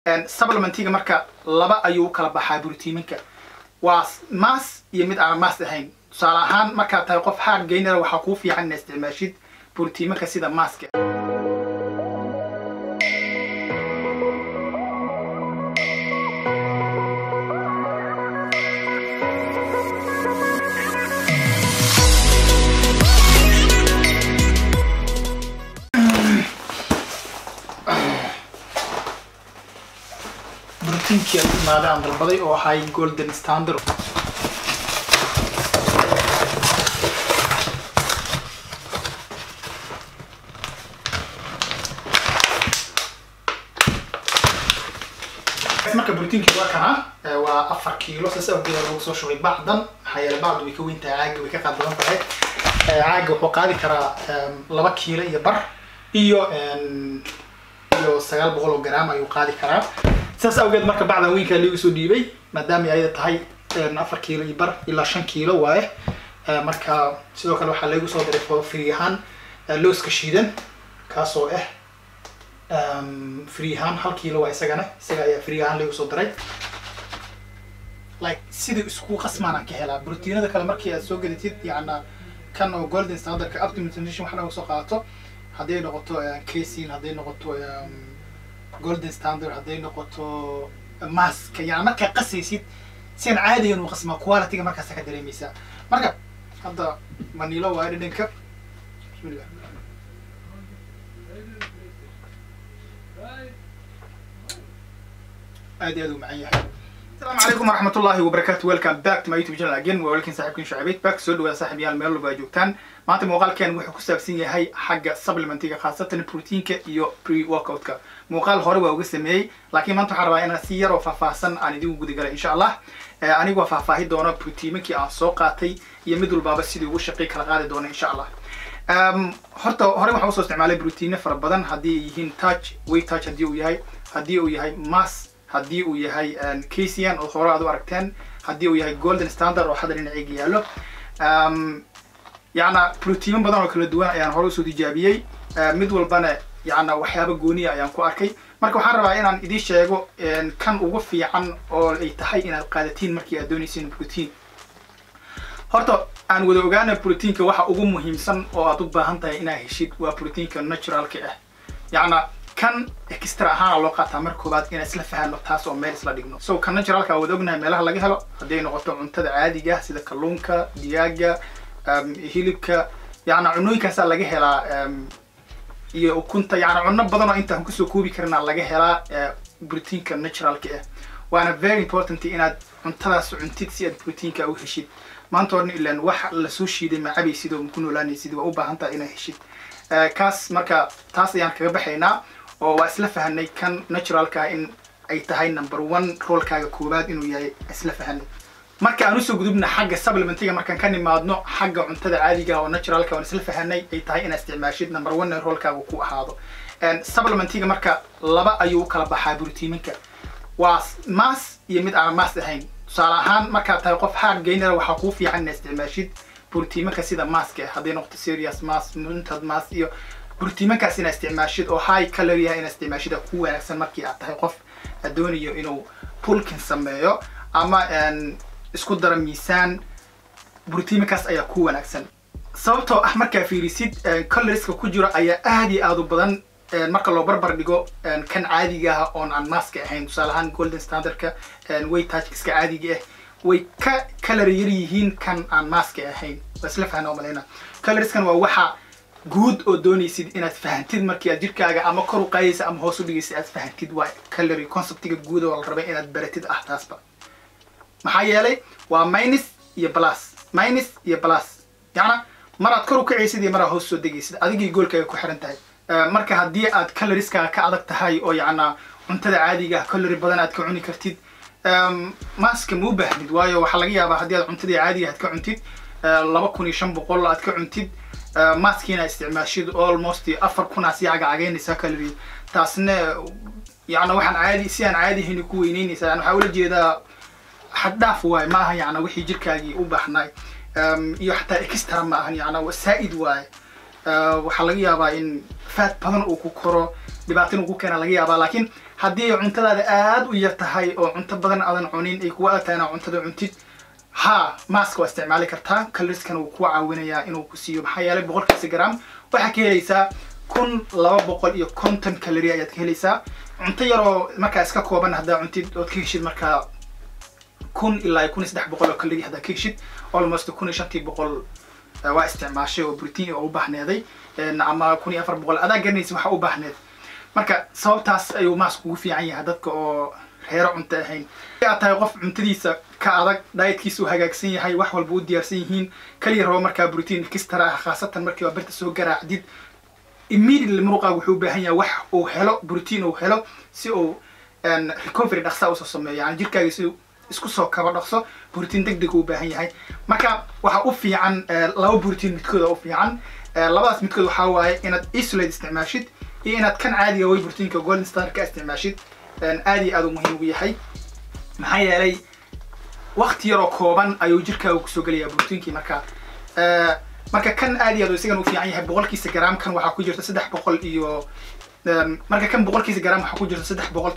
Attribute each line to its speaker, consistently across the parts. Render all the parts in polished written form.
Speaker 1: supplementiga marka laba ayuu kala baxaa borotiinka waa mass iyo mid aan mass ahayn tusaale ahaan marka tahay qof hard gainer waxa ku fiican in isticmaashid borotiinka sida masska بروتينكي ماذا عند البضي أو هاي جولدن ستاندر اسمك بروتينكي واكنا وأفر كيلو سأسوي كذا لو صار شوي بعضا حيا البعض ويكون تعاج ويكقد بلون فهي عاج وقاعد كرا لبا كيلو يبر إيو سجال بقول جرام أيو قاعد كرا ساس أوجد مركب بعد وينك اللي يسود يبي مدام يعيد تهاي 4 كيلو يبر إلى 5 كيلو واي مركب سيدو كانوا حلقوا صادر فريهان لوس كشيدن كاسو فريهان 1 كيلو واي سجنا فريهان اللي صادري سيدو اسكو قسمنا كهلا بروتين هذا كلام مركب سوق جديد يعني كانوا جولدن ستاندر كأبتم تنشيم حنا وسقاطه هذين نقطة كيسين هذين نقطة جولدن ستاندر هذين نقطة ماسك يعني مركب قسيسيد سين عادي إنه قسمه كواليتي مركب سكدري ميسا مركب هذا منيلا وايد بسم الله عادي هذا معي السلام عليكم ورحمة الله وبركاته ويلكم باك تو ماي يوتيوب شانل اجين ولكن صاحبكم شعبيت باك سول ويا صاحبي الميل لو جوجتان maanta muuqaalkan wuxuu ku saabsan yahay xagga supplementiga khaasatan proteinka iyo pre-workoutka muuqaal hore waa uga sameeyay laakiin maanta waxaan rabaa inaan si yar oo faahfaahsan aan idin guda galay insha Allah anigu faahfaahin doono proteinki aan soo qaatay iyo mid walba sidii ugu shaqeey kala qaadi doono insha Allah horta hore waxaan soo isticmaalay protein fara badan hadii yihiin touch weight touch hadii uu yahay mass hadii uu yahay casein oo hore aad u aragteen hadii uu yahay golden standard oo hadda dhinaciga yaalo يعني بروتين بدن وكل دوان يعني هرو سودي جابيي مد والبنا يعني وحيابة جونية يعني كواركي مركو حرب إن إدي شيء كان وقفي عن أو يتحي إن القادتين مركي أدوني سين بروتين هرتو أن ودوجان بروتين كواحد أقوم مهم سن أو أطبع هنتا إنه هشيد وبروتين كناتشرال كأه يعني كان إكسترا ها علاقة تمركو بعد إن أسلفها له تاس أو ميرس لا دينو سو كناتشرال كودوجنا ملها لقيها له هدين قطع منتدى عادي جاهز إذا كلونكا دياجا هيلبك يعني عنويك سال لقى هلا وكنت يعني عنا بدنا أنت هم كسو كوبي كرنا لقى هلا بروتين كناتشرال كأه وأنا very important إن أنتلاس عنتيتسي بروتين كأو هشيد ما أنتورني إلا نوح لسوشي ده مع أبي سيدو ممكن لاني سيدو وأوبا هنتا إنه هشيد كاس مركا تاس يعني كبحينا وأسلفها إنه كان ناتشرال كإن أي تهاي نمبر 1 رول كوباد إنه يا أسلفها إنه marka aanu soo gudubna xagga supplementiga markaan ka nimaadno xagga cuntada caadiga ah oo naturalka oo isla fahanay ay tahay in isticmaashid number 1 roolkaaga ku ahaado supplementiga marka laba ayuu kala baxaa borotiinka waa mass iyo mid aan mass ahayn tusaale ahaan marka tahay qof hard gainer waxa ku fiican in isticmaashid borotiinka sida masska haddii noqoto serious mass muntad mass iyo borotiinkaas in isticmaashid oo high calorie in isticmaashid ku wanaagsan markii aad tahay qof adoonayo inuu pulkin sameeyo ama isku dara miisaan borotiinkaas ayaa ku wanaagsan sababtoo ah marka fiirisid calorieska ku jira ayaa aad u badan marka loo barbar dhigo kan caadiga ah oo aan mask ahayn tusaale ahaan golden standardka weight touchka caadiga ah way ka calorie yar yihiin kan aan mask ahayn isla fahanoo maleena calorieskan waa waxa guud oo doonaysid inaad fahantid markii aad jirkaaga ama kor u qaadaysa ama hoos u dhigaysa aad fahantid waa calorie conceptiga guud oo la rabay inaad baratid ah taasba maxaa yeelay waa minus iyo plus yani maraad kor u kacaysid iyo maraad hoos soo degaysid adigii goolkaaga ku xiran tahay marka haddii aad calorieska ka adag tahay oo yacna cuntada caadiga ah calorie badan aad ka cuni kartid maska ma u baahnid waayo waxaa laga yaabaa haddii aad cuntada caadiga aad ka cuntid 2500 aad ka cuntid maskiina isticmaashid almost 4000 aad si cagacageynaysaa calorie taasna yacna waxaan caadi si aan caadi ahayn ku weynaynaysaa waxaa ula jeedaa حداف واي ما هي يعني وحي جركاجي وبحناي iyo xataa extra ma ahan yani wasaa'id waay waxa laga yaabaa in fat badan uu ku koro dhibaato uu ku keena laga yaabaa laakiin haddii cuntadaada aad u yar tahay oo cunto badan aadan cunin ay kugu adag tahay inaad cuntada cuntid ha maaska waa isticmaali kartaa calorieskan wuu ku caawinayaa inuu ku siiyo maxaa yeelay 100 gram waxaa ka helaysaa 1250 calorie ayaad ka helaysaa cunto yar oo markaa iska kooban haddaa cuntid ood ka heshid markaa 1000 ilaa 1300 calorie haddaa ka heshid almost 1500 waa isticmaashay oo protein oo u baahneeday ama 1400 adaa garanaysa waxa u baahneed marka sababtaas ayuu maasku ugu fiican yahay dadka oo reero cunto ahayn aad tahay qof cuntadiisa ka adag dietkiisu hagaagsan yahay wax walba u diyaarsan yihiin kaliya rabo markaa protein extra ah khaasatan markii waa birta soo garaacdid immediately muruqaagu wuxuu u baahan yahay wax uu helo protein uu helo si uu recovery dhaqsa u soo sameeyo yani jirkaaga si isku soo kaba dhaqso protein degdeg u baahan yahay marka waxa u fiican laba protein midkood u fiican labadaas midkood waxa waaye inaad isolate isticmaashid iyo inaad kan caadiga way proteinka golden star ka isticmaashid aad iyo aad u muhiim u yahay maxaa yeelay waqti yar oo kooban ayuu jirkaagu ku soo galayaa proteinkii marka kan aad iyo aad isagan u fiican yahay 100 gram kan waxa ku jirta 300 iyo marka kan 100 gram waxa ku jirta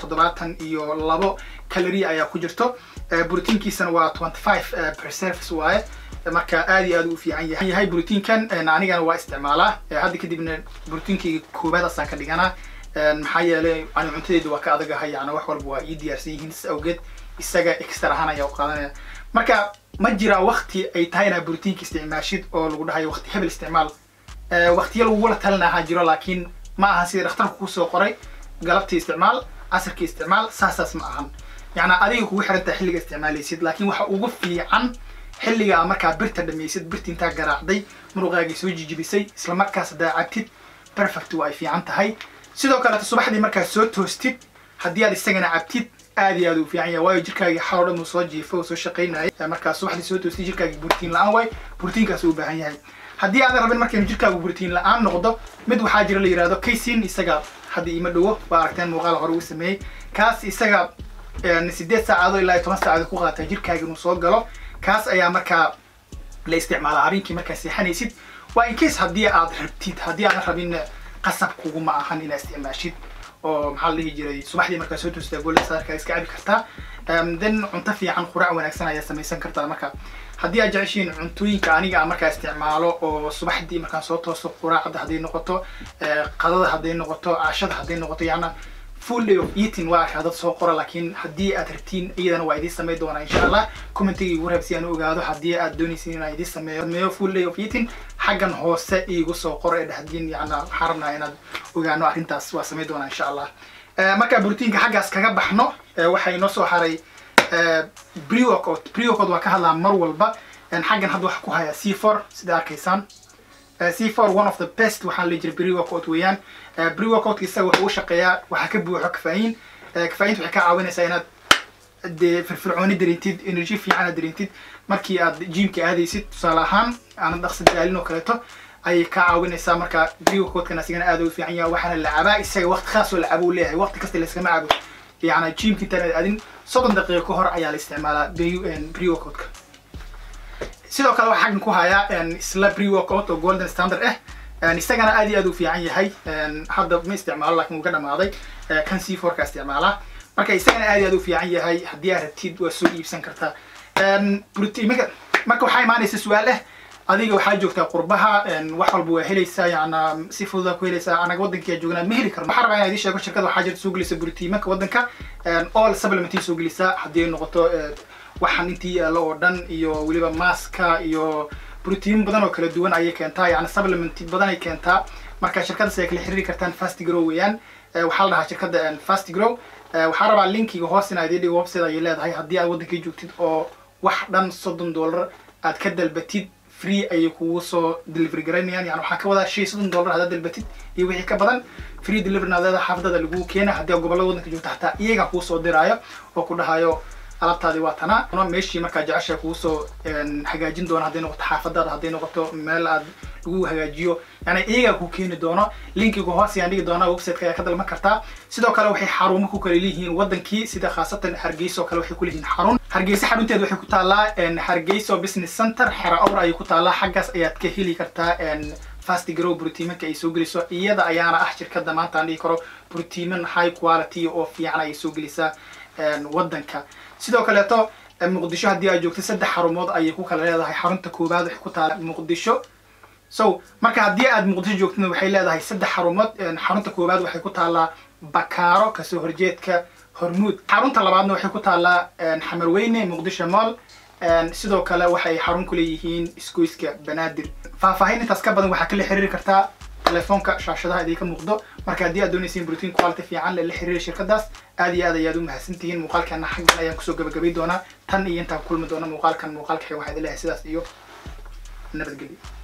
Speaker 1: 372 calorie ayaa ku jirto proteinkiisana waa 25 per service waaye marka aad iyo aad u fiican yahay proteinkan anigana waa isticmaalaa hadda kadibna proteinkii koobaad asaan ka dhiganaa maxaa yeelay aan cuntadeedu waa ka adagahay yani wax walba waa ii diyaarsan yihiin awgeed isaga extra ahaan ayaa u qaadanaya marka ma jira waqti ay tahay inaad proteinka isticmaashid oo lagu dhahayo waqti hebel isticmaal waqtiyo lagula talinaha jiro laakiin ma aha sida dhakhtarku ku soo qoray galabtii isticmaal casarkii isticmaal saasaas ma ahan yani adiga kugu xiran tahay xilliga isticmaalaysid laakiin waxa ugu fiican xilliga markaa birta dhamaysid birta intaa garaacday muruqaagii soo jijibisay isla markaas hadaa cabtid perfect waa ay fiican tahay sidoo kale subaxdii markaa soo toostid haddii aad isagana cabtid aad iyo aad u fiican yahay waayo jirkaaga xaloo dhan uu soo jiifo soo shaqaynaya markaa subaxdii soo toostid jirkaaga protein la'aan waay proteinkaas uu baahan yahay haddii aadan rabin markaynu jirkaagu protein la'aan noqdo mid waxaa jira la yiraahdo casein isaga hadda ima dhowo waa aragteen muuqaal hore uu sameeyey kaas isaga 8 saacadood ilaa 10 saacadood ku qaata jirkaaga inuu soo galo kaas ayaa markaa la isticmaalaa habeenkii markaa seexanaysid waa in case haddii aad rabtid haddii aadan rabin qasab kuguma ahan inaad isticmaashid oo maxaa la dhihi jiray subaxdii markaa soo toostaa golden starka iska cabi kartaa then cunto fiican quraac wanaagsan ayaa samaysan kartaa marka haddii aad jeceshiin cuntooyinka aniga markaa isticmaalo oo subaxdii markaan soo toosto quraacda hadday noqoto qadada hadday noqoto cashada hadday noqoto yani full day of eating waa dad soo qora laakiin haddii aad rabtiin iyadana waa idin sameey doonaa insha Allah commentiga igu reeb si aan u ogaado haddii aad doonaysiin inaan idin sameeyo full day of eating xaggan hoose igu soo qora ee dhahdin yani xarabna inaad ogaano arrintaas waa sameey doonaa insha Allah marka proteinka xaggaas kaga baxno waxay noo soo haray pre-workout waa ka hadlaa mar walba xaggan hadda waxa ku haya C4 sida arkaysaan C4 one of the best waxaan la jiray pre-workout weeyaan pre-workout isaga wuxuu u shaqeeyaa waxa ka buuxo kafaayin kafaayintu waxay ka caawinaysaa inaad firfircooni dareentid energy fiican aad dareentid markii aad gymka aadaysid tusaale ahaan aanad dhaqsi daalin oo kaleeto ayay ka caawinaysaa marka pre-workout-kana asigana aad u fiican yahay waxaana la cabaa isaga waqti khaas oo la cabo leeyahay waqti kasta la iskama cabo يعني جيم كنتنا أدين 30 دقيقة كهر عيال استعمالها بري ورك سيدو كلا حاجة كوهايا إن سلا بري ورك أوت أو جولدن ستاندر نستعمل أدي أدو في عين هاي هذا ما استعمال لكن مقدم ماضي كان سي فور كاستعمالها مركا استعمل أدي أدو في عين هاي هديها رتيد وسوق يبسن كرتا بروتين مركا حاي ماني سؤاله adiga waxa joogtaa qurbaha wax walba waa helaysaa yani si fudud ku helaysaa anaga wadanka joogna ma heli karno waxaan rabaa inaan sheego shirkada waxa jirta soo gelisa borotiinka wadanka all supplement soo gelisa hadii noqoto waxan intii la oo dhan iyo waliba maaska iyo borotiin badan oo kala duwan ayay keentaa yani supplement badan ay keentaa marka shirkada ay kala xiriiri kartaan fast grow weeyaan waxa la dhahaa shirkada fast grow waxa rabaa linkiga hoos in ay dhigo website ay leedahay hadii aad wadanka joogtid oo wax dhan $30 aad ka dalbatid free ay kugu soo delivery garanayaan yani waxa ka wada shay $30 hada dalbatid iyo wixii ka badan free delivery naadada xafadada lagu keena hadii gobolada wadanka joogta hataa iyaga ku soo diraayo oo ku dhahayo alabtaadi waa tana una meeshii marka jacasha ku soo hagaajin doona hadii noqoto xafadada hadii noqoto meel aad lagu hagaajiyo yani iyaga ku keeni doono linkiga hoos yaan dhigi doona website-ka ka dalban kartaa sidoo kale waxay xarumo ku kala leeyihiin wadankii sida khaasatan Hargeysa oo kale waxay ku leeyihiin xarun Hargeysa xarunteedu waxay ku taalaa Hargeysa Business Center xara awr ay ku taalaa xaggaas ayaad ka heli kartaa fast grow protein-ka ay soo geliso iyada ayaana ah shirkadda maanta aan dhihi karo protein high quality oo fiican ay soo gelisaa waddanka sidoo kaleeto muqdisho haddii ay joogto 3 xarumood ayay ku kala leedahay xarunta koobaad waxay ku taala muqdisho so marka haddii aad muqdisho joogtana waxay leedahay 3 xarumood xarunta koobaad waxay ku taalaa bakaaro kasoo horjeedka hormuud xarunta labaadna waxay ku taalaa xamarweyne muqdisho mall sidoo kale waxay xarun ku leeyihiin isgoyska banaadir faahfaahin intaas ka badan waxaa kala xiriiri kartaa telefoonka shaashadaha idinka muuqdo marka haddii aad doonayseen protein quality fiican la xiriir shirkadaas aad iyo aad ayaad u mahadsantihiin muuqaalkana xaggan ayaan kusoo gabagabay doonaa tan iyo intaan kulmi doona muuqaalkan waxaa idin leeyahay sidaas iyo nabadgelyo